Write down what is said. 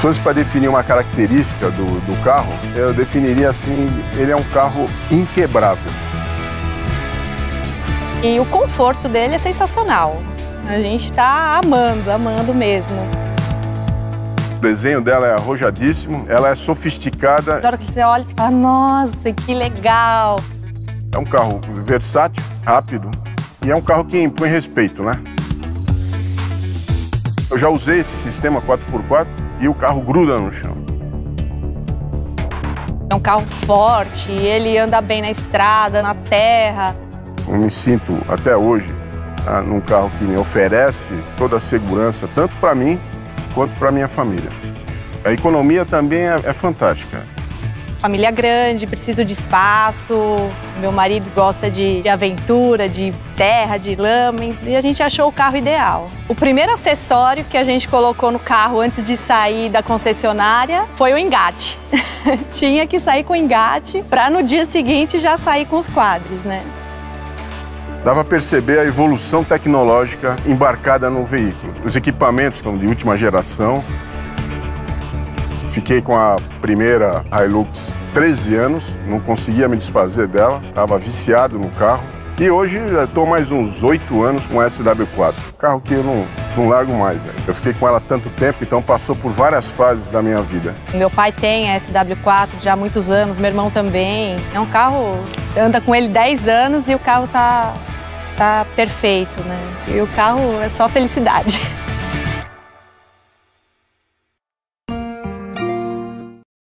fosse para definir uma característica do carro, eu definiria assim, ele é um carro inquebrável. E o conforto dele é sensacional. A gente está amando mesmo. O desenho dela é arrojadíssimo, ela é sofisticada. Na hora que você olha, você fala, nossa, que legal. É um carro versátil, rápido e é um carro que impõe respeito, né? Eu já usei esse sistema 4x4 e o carro gruda no chão. É um carro forte, ele anda bem na estrada, na terra. Eu me sinto, até hoje, num carro que me oferece toda a segurança, tanto para mim quanto para minha família. A economia também é fantástica. Família grande, preciso de espaço. Meu marido gosta de aventura, de terra, de lama, e a gente achou o carro ideal. O primeiro acessório que a gente colocou no carro antes de sair da concessionária foi o engate. Tinha que sair com o engate para no dia seguinte já sair com os quadros, né? Dava para perceber a evolução tecnológica embarcada no veículo. Os equipamentos são de última geração. Fiquei com a primeira Hilux 13 anos, não conseguia me desfazer dela, estava viciado no carro. E hoje estou mais uns 8 anos com a SW4, carro que eu não largo mais. Eu fiquei com ela há tanto tempo, então passou por várias fases da minha vida. Meu pai tem a SW4 já há muitos anos, meu irmão também. É um carro, você anda com ele 10 anos e o carro tá perfeito, né? E o carro é só felicidade.